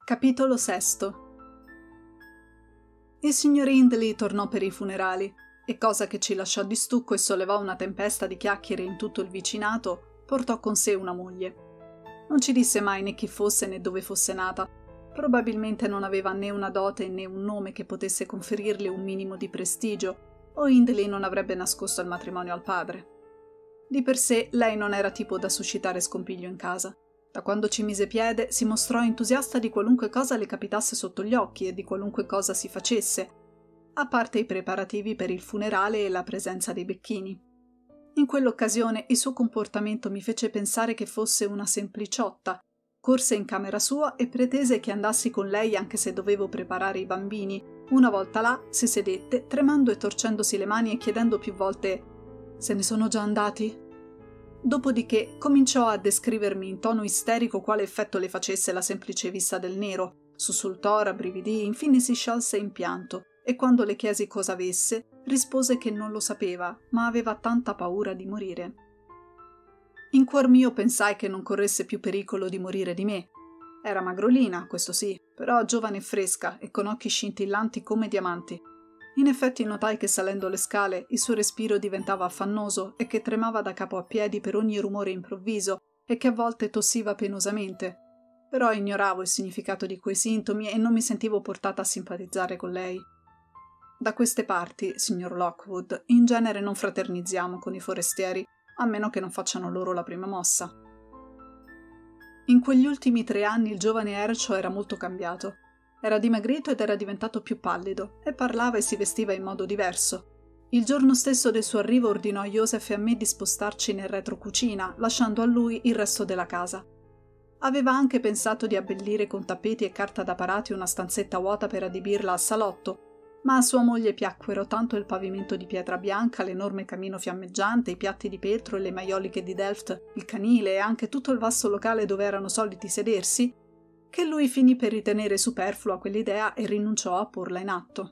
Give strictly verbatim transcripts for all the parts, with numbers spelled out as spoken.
Capitolo sesto. Il signor Hindley tornò per i funerali e, cosa che ci lasciò di stucco e sollevò una tempesta di chiacchiere in tutto il vicinato, portò con sé una moglie. Non ci disse mai né chi fosse né dove fosse nata. Probabilmente non aveva né una dote né un nome che potesse conferirle un minimo di prestigio, o Hindley non avrebbe nascosto il matrimonio al padre. Di per sé lei non era tipo da suscitare scompiglio in casa. Da quando ci mise piede si mostrò entusiasta di qualunque cosa le capitasse sotto gli occhi e di qualunque cosa si facesse, a parte i preparativi per il funerale e la presenza dei becchini. In quell'occasione il suo comportamento mi fece pensare che fosse una sempliciotta. Corse in camera sua e pretese che andassi con lei anche se dovevo preparare i bambini. Una volta là si sedette, tremando e torcendosi le mani e chiedendo più volte «Se ne sono già andati?» Dopodiché cominciò a descrivermi in tono isterico quale effetto le facesse la semplice vista del nero, sussultò, rabbrividì, infine si sciolse in pianto, e quando le chiesi cosa avesse, rispose che non lo sapeva, ma aveva tanta paura di morire. In cuor mio pensai che non corresse più pericolo di morire di me. Era magrolina, questo sì, però giovane e fresca e con occhi scintillanti come diamanti. In effetti notai che salendo le scale il suo respiro diventava affannoso e che tremava da capo a piedi per ogni rumore improvviso e che a volte tossiva penosamente. Però ignoravo il significato di quei sintomi e non mi sentivo portata a simpatizzare con lei. Da queste parti, signor Lockwood, in genere non fraternizziamo con i forestieri, a meno che non facciano loro la prima mossa. In quegli ultimi tre anni il giovane Herschel era molto cambiato. Era dimagrito ed era diventato più pallido, e parlava e si vestiva in modo diverso. Il giorno stesso del suo arrivo ordinò a Joseph e a me di spostarci nel retrocucina, lasciando a lui il resto della casa. Aveva anche pensato di abbellire con tappeti e carta da parati una stanzetta vuota per adibirla a salotto, ma a sua moglie piacquero tanto il pavimento di pietra bianca, l'enorme camino fiammeggiante, i piatti di vetro e le maioliche di Delft, il canile e anche tutto il vasto locale dove erano soliti sedersi, che lui finì per ritenere superflua quell'idea e rinunciò a porla in atto.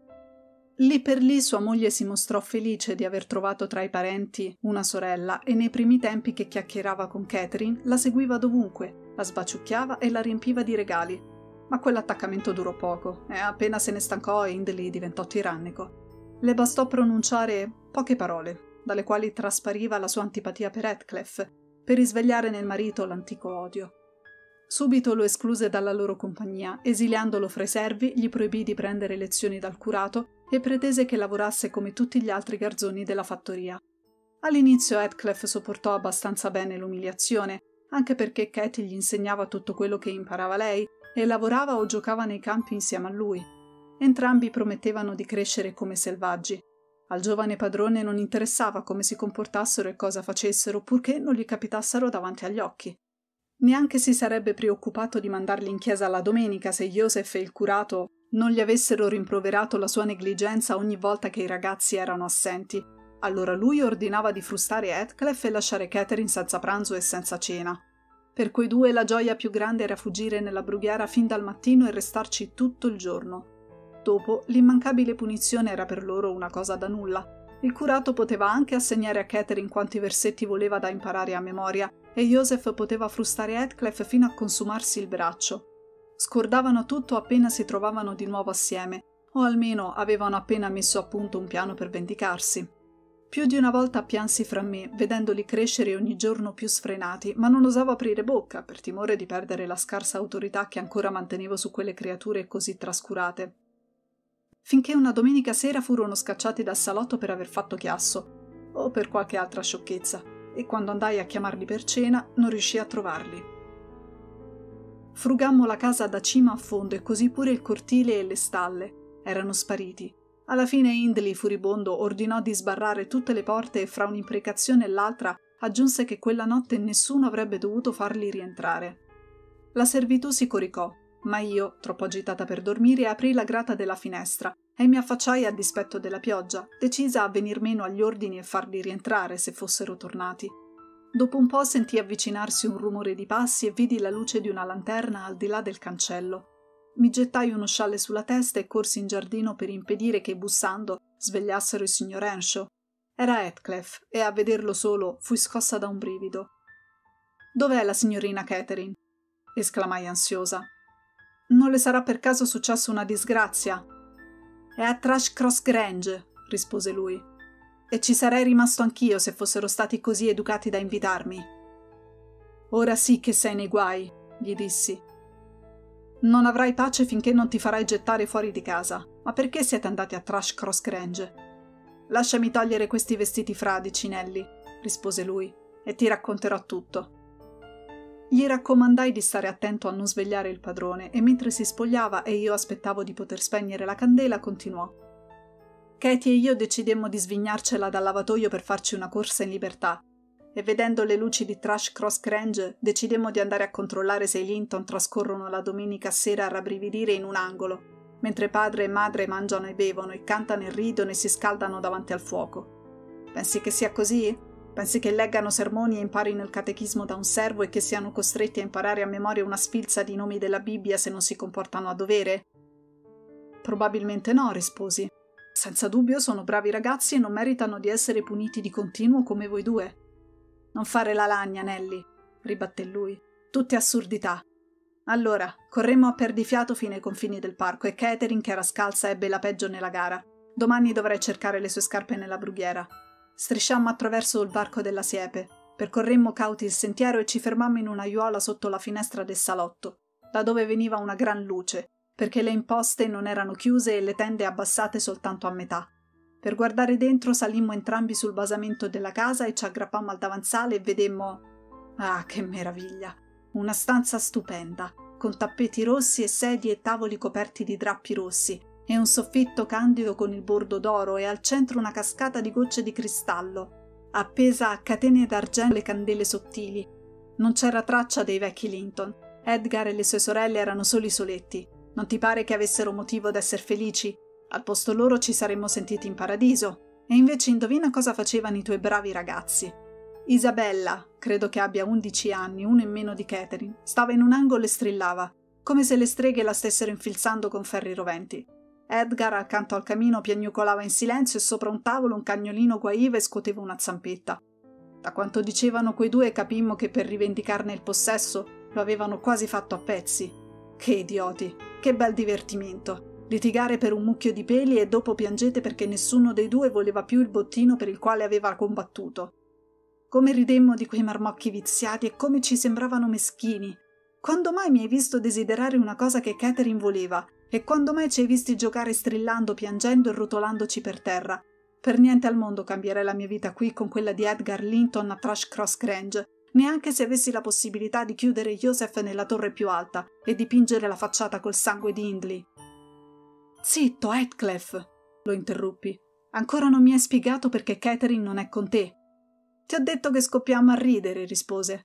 Lì per lì sua moglie si mostrò felice di aver trovato tra i parenti una sorella e nei primi tempi che chiacchierava con Catherine la seguiva dovunque, la sbaciucchiava e la riempiva di regali. Ma quell'attaccamento durò poco e appena se ne stancò Hindley diventò tirannico. Le bastò pronunciare poche parole, dalle quali traspariva la sua antipatia per Heathcliff, per risvegliare nel marito l'antico odio. Subito lo escluse dalla loro compagnia, esiliandolo fra i servi, gli proibì di prendere lezioni dal curato e pretese che lavorasse come tutti gli altri garzoni della fattoria. All'inizio Heathcliff sopportò abbastanza bene l'umiliazione, anche perché Katie gli insegnava tutto quello che imparava lei e lavorava o giocava nei campi insieme a lui. Entrambi promettevano di crescere come selvaggi. Al giovane padrone non interessava come si comportassero e cosa facessero, purché non gli capitassero davanti agli occhi. Neanche si sarebbe preoccupato di mandarli in chiesa la domenica se Joseph e il curato non gli avessero rimproverato la sua negligenza ogni volta che i ragazzi erano assenti. Allora lui ordinava di frustare Heathcliff e lasciare Catherine senza pranzo e senza cena. Per quei due la gioia più grande era fuggire nella brughiera fin dal mattino e restarci tutto il giorno. Dopo, l'immancabile punizione era per loro una cosa da nulla. Il curato poteva anche assegnare a Catherine quanti versetti voleva da imparare a memoria e Joseph poteva frustare Heathcliff fino a consumarsi il braccio. Scordavano tutto appena si trovavano di nuovo assieme, o almeno avevano appena messo a punto un piano per vendicarsi. Più di una volta piansi fra me, vedendoli crescere ogni giorno più sfrenati, ma non osavo aprire bocca per timore di perdere la scarsa autorità che ancora mantenevo su quelle creature così trascurate. Finché una domenica sera furono scacciati dal salotto per aver fatto chiasso, o per qualche altra sciocchezza, e quando andai a chiamarli per cena non riuscii a trovarli. Frugammo la casa da cima a fondo e così pure il cortile e le stalle. Erano spariti. Alla fine Hindley, furibondo, ordinò di sbarrare tutte le porte e fra un'imprecazione e l'altra aggiunse che quella notte nessuno avrebbe dovuto farli rientrare. La servitù si coricò, ma io, troppo agitata per dormire, aprì la grata della finestra e mi affacciai a dispetto della pioggia, decisa a venir meno agli ordini e farli rientrare se fossero tornati. Dopo un po' sentii avvicinarsi un rumore di passi e vidi la luce di una lanterna al di là del cancello. Mi gettai uno scialle sulla testa e corsi in giardino per impedire che, bussando, svegliassero il signor Earnshaw. Era Heathcliff e a vederlo solo fui scossa da un brivido. «Dov'è la signorina Catherine?» esclamai ansiosa. Non le sarà per caso successo una disgrazia? È a Thrush Cross Grange, rispose lui. E ci sarei rimasto anch'io se fossero stati così educati da invitarmi. Ora sì che sei nei guai, gli dissi. Non avrai pace finché non ti farai gettare fuori di casa. Ma perché siete andati a Thrush Cross Grange? Lasciami togliere questi vestiti fradici, Nelly, rispose lui, e ti racconterò tutto. Gli raccomandai di stare attento a non svegliare il padrone e mentre si spogliava e io aspettavo di poter spegnere la candela, continuò. Katie e io decidemmo di svignarcela dal lavatoio per farci una corsa in libertà e vedendo le luci di Thrush Cross Grange decidemmo di andare a controllare se i Linton trascorrono la domenica sera a rabbrividire in un angolo, mentre padre e madre mangiano e bevono e cantano e ridono e si scaldano davanti al fuoco. Pensi che sia così? Pensi che leggano sermoni e imparino il catechismo da un servo e che siano costretti a imparare a memoria una sfilza di nomi della Bibbia se non si comportano a dovere? Probabilmente no, risposi. Senza dubbio sono bravi ragazzi e non meritano di essere puniti di continuo come voi due. Non fare la lagna, Nelly, ribatté lui. Tutte assurdità. Allora, corremmo a perdifiato fino ai confini del parco e Catherine, che era scalza, ebbe la peggio nella gara. Domani dovrei cercare le sue scarpe nella brughiera. Strisciammo attraverso il varco della siepe, percorremmo cauti il sentiero e ci fermammo in un'aiuola sotto la finestra del salotto, da dove veniva una gran luce, perché le imposte non erano chiuse e le tende abbassate soltanto a metà. Per guardare dentro salimmo entrambi sul basamento della casa e ci aggrappammo al davanzale e vedemmo... Ah, che meraviglia! Una stanza stupenda, con tappeti rossi e sedie e tavoli coperti di drappi rossi, e un soffitto candido con il bordo d'oro e al centro una cascata di gocce di cristallo, appesa a catene d'argento le candele sottili. Non c'era traccia dei vecchi Linton. Edgar e le sue sorelle erano soli soletti. Non ti pare che avessero motivo d'esser felici? Al posto loro ci saremmo sentiti in paradiso. E invece indovina cosa facevano i tuoi bravi ragazzi. Isabella, credo che abbia undici anni, uno in meno di Catherine, stava in un angolo e strillava, come se le streghe la stessero infilzando con ferri roventi. Edgar, accanto al camino, piagnucolava in silenzio e sopra un tavolo un cagnolino guaiva e scuoteva una zampetta. Da quanto dicevano quei due capimmo che per rivendicarne il possesso lo avevano quasi fatto a pezzi. Che idioti, che bel divertimento! Litigare per un mucchio di peli e dopo piangete perché nessuno dei due voleva più il bottino per il quale aveva combattuto. Come ridemmo di quei marmocchi viziati e come ci sembravano meschini. Quando mai mi hai visto desiderare una cosa che Catherine voleva? E quando mai ci hai visti giocare strillando, piangendo e rotolandoci per terra? Per niente al mondo cambierei la mia vita qui con quella di Edgar Linton a Thrush Cross Grange, neanche se avessi la possibilità di chiudere Joseph nella torre più alta e dipingere la facciata col sangue di Hindley. Zitto, Heathcliff, lo interruppi. Ancora non mi hai spiegato perché Catherine non è con te. Ti ho detto che scoppiammo a ridere, rispose.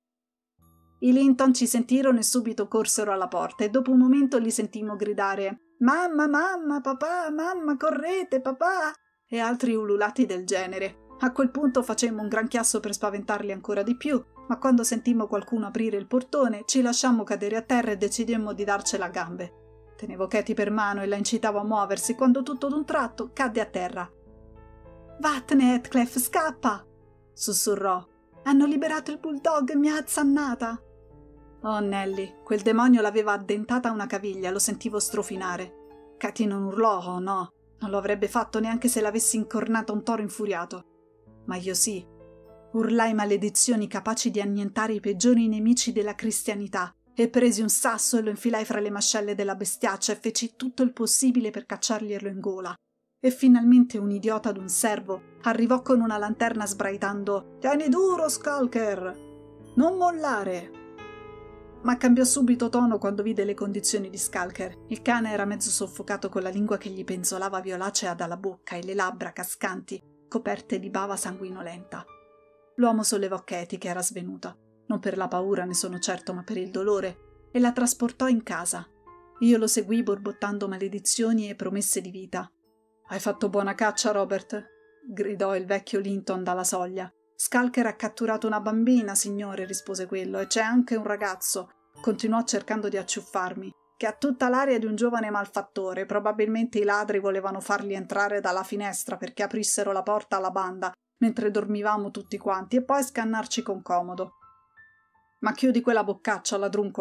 I Linton ci sentirono e subito corsero alla porta e dopo un momento li sentimmo gridare «Mamma, mamma, papà, mamma, correte, papà!» e altri ululati del genere. A quel punto facemmo un gran chiasso per spaventarli ancora di più, ma quando sentimmo qualcuno aprire il portone ci lasciammo cadere a terra e decidemmo di darcela a gambe. Tenevo Katie per mano e la incitavo a muoversi quando tutto d'un tratto cadde a terra. «Vattene, Heathcliff, scappa!» sussurrò. «Hanno liberato il bulldog e mi ha azzannata!» Oh, Nelly, quel demonio l'aveva addentata a una caviglia, lo sentivo strofinare. Katie non urlò, oh no, non lo avrebbe fatto neanche se l'avessi incornata un toro infuriato. Ma io sì. Urlai maledizioni capaci di annientare i peggiori nemici della cristianità e presi un sasso e lo infilai fra le mascelle della bestiaccia e feci tutto il possibile per cacciarglielo in gola. E finalmente un idiota d'un servo arrivò con una lanterna sbraitando «Tieni duro, Skulker! Non mollare!» Ma cambiò subito tono quando vide le condizioni di Skulker. Il cane era mezzo soffocato con la lingua che gli penzolava violacea dalla bocca e le labbra cascanti, coperte di bava sanguinolenta. L'uomo sollevò Katie, che era svenuta. Non per la paura, ne sono certo, ma per il dolore, e la trasportò in casa. Io lo seguì borbottando maledizioni e promesse di vita. «Hai fatto buona caccia, Robert?» gridò il vecchio Linton dalla soglia. «Skulker ha catturato una bambina, signore», rispose quello, «e c'è anche un ragazzo», continuò cercando di acciuffarmi, «che ha tutta l'aria di un giovane malfattore. Probabilmente i ladri volevano farli entrare dalla finestra perché aprissero la porta alla banda, mentre dormivamo tutti quanti, e poi scannarci con comodo. Ma chiudi quella boccaccia, ladruncolo.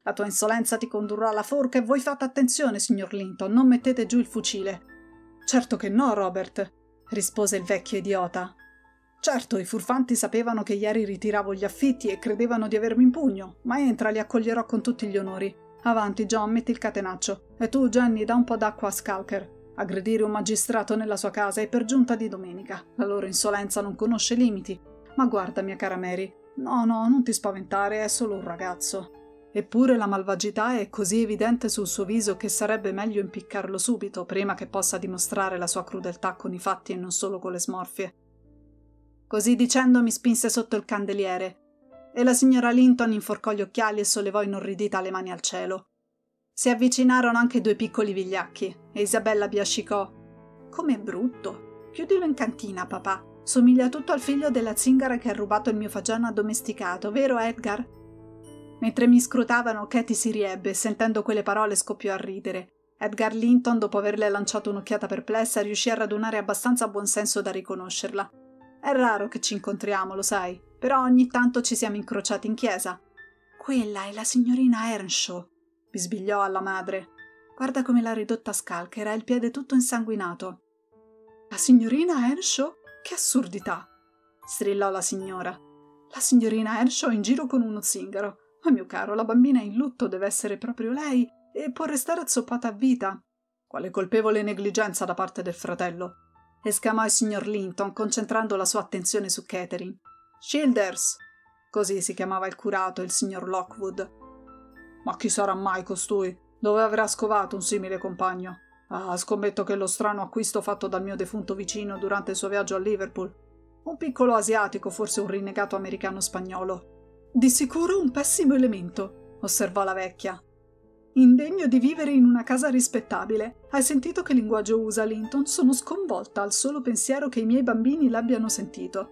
La tua insolenza ti condurrà alla forca e voi fate attenzione, signor Linton, non mettete giù il fucile. Certo che no, Robert, rispose il vecchio idiota. Certo, i furfanti sapevano che ieri ritiravo gli affitti e credevano di avermi in pugno, ma entra, li accoglierò con tutti gli onori. Avanti, John, metti il catenaccio. E tu, Jenny, dà un po' d'acqua a Skulker. Aggredire un magistrato nella sua casa è per giunta di domenica. La loro insolenza non conosce limiti. Ma guarda, mia cara Mary, no, no, non ti spaventare, è solo un ragazzo. Eppure la malvagità è così evidente sul suo viso che sarebbe meglio impiccarlo subito, prima che possa dimostrare la sua crudeltà con i fatti e non solo con le smorfie. Così dicendo mi spinse sotto il candeliere, e la signora Linton inforcò gli occhiali e sollevò inorridita le mani al cielo. Si avvicinarono anche due piccoli vigliacchi, e Isabella biascicò. «Com'è brutto! Chiudilo in cantina, papà. Somiglia tutto al figlio della zingara che ha rubato il mio fagiano addomesticato, vero Edgar?» Mentre mi scrutavano, Katie si riebbe e sentendo quelle parole scoppiò a ridere. Edgar Linton, dopo averle lanciato un'occhiata perplessa, riuscì a radunare abbastanza buonsenso da riconoscerla. «È raro che ci incontriamo, lo sai, però ogni tanto ci siamo incrociati in chiesa». «Quella è la signorina Earnshaw», bisbigliò alla madre. «Guarda come l'ha ridotta Skulker, ha il piede tutto insanguinato». «La signorina Earnshaw? Che assurdità!» strillò la signora. «La signorina Earnshaw in giro con uno zingaro. Ma mio caro, la bambina è in lutto, deve essere proprio lei, e può restare azzoppata a vita». «Quale colpevole negligenza da parte del fratello!» esclamò il signor Linton, concentrando la sua attenzione su Catherine. «Childers!» così si chiamava il curato, il signor Lockwood. «Ma chi sarà mai costui? Dove avrà scovato un simile compagno? Ah, scommetto che è lo strano acquisto fatto dal mio defunto vicino durante il suo viaggio a Liverpool. Un piccolo asiatico, forse un rinnegato americano-spagnolo». «Di sicuro un pessimo elemento», osservò la vecchia. «Indegno di vivere in una casa rispettabile. Hai sentito che linguaggio usa Linton? Sono sconvolta al solo pensiero che i miei bambini l'abbiano sentito».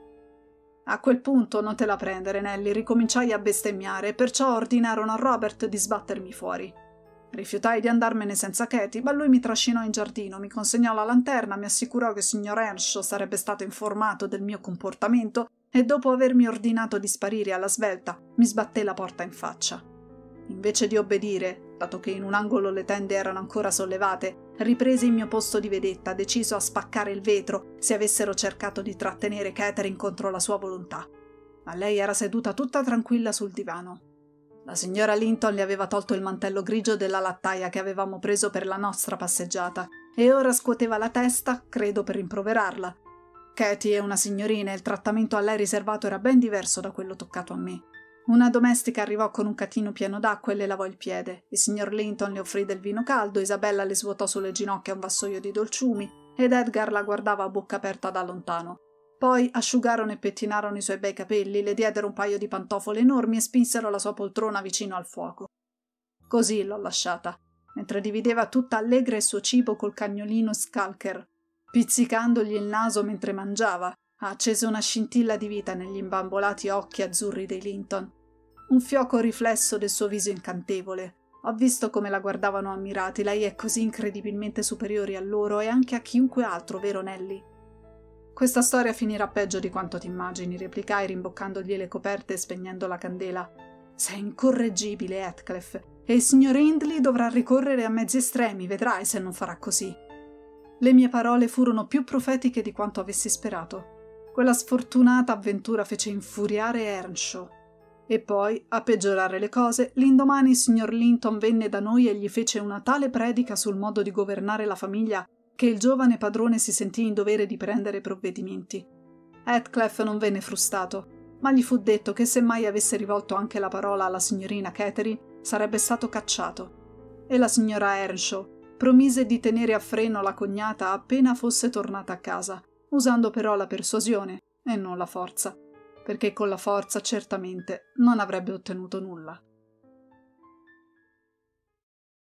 A quel punto non te la prendere, Nelly, ricominciai a bestemmiare e perciò ordinarono a Robert di sbattermi fuori. Rifiutai di andarmene senza Katie, ma lui mi trascinò in giardino, mi consegnò la lanterna, mi assicurò che il signor Earnshaw sarebbe stato informato del mio comportamento e dopo avermi ordinato di sparire alla svelta mi sbatté la porta in faccia. Invece di obbedire, dato che in un angolo le tende erano ancora sollevate, ripresi il mio posto di vedetta, deciso a spaccare il vetro se avessero cercato di trattenere Catherine contro la sua volontà. Ma lei era seduta tutta tranquilla sul divano. La signora Linton le aveva tolto il mantello grigio della lattaia che avevamo preso per la nostra passeggiata e ora scuoteva la testa, credo per rimproverarla. Katie è una signorina e il trattamento a lei riservato era ben diverso da quello toccato a me. Una domestica arrivò con un catino pieno d'acqua e le lavò il piede. Il signor Linton le offrì del vino caldo, Isabella le svuotò sulle ginocchia un vassoio di dolciumi ed Edgar la guardava a bocca aperta da lontano. Poi asciugarono e pettinarono i suoi bei capelli, le diedero un paio di pantofole enormi e spinsero la sua poltrona vicino al fuoco. Così l'ho lasciata, mentre divideva tutta allegra il suo cibo col cagnolino Skulker. Pizzicandogli il naso mentre mangiava, ha acceso una scintilla di vita negli imbambolati occhi azzurri dei Linton. Un fioco riflesso del suo viso incantevole. Ho visto come la guardavano ammirati, lei è così incredibilmente superiore a loro e anche a chiunque altro, vero Nelly? «Questa storia finirà peggio di quanto ti immagini», replicai rimboccandogli le coperte e spegnendo la candela. «Sei incorreggibile, Heathcliff, e il signor Hindley dovrà ricorrere a mezzi estremi, vedrai se non farà così». Le mie parole furono più profetiche di quanto avessi sperato. Quella sfortunata avventura fece infuriare Earnshaw. E poi, a peggiorare le cose, l'indomani il signor Linton venne da noi e gli fece una tale predica sul modo di governare la famiglia che il giovane padrone si sentì in dovere di prendere provvedimenti. Heathcliff non venne frustato, ma gli fu detto che se mai avesse rivolto anche la parola alla signorina Catherine sarebbe stato cacciato. E la signora Earnshaw promise di tenere a freno la cognata appena fosse tornata a casa, usando però la persuasione e non la forza, perché con la forza certamente non avrebbe ottenuto nulla.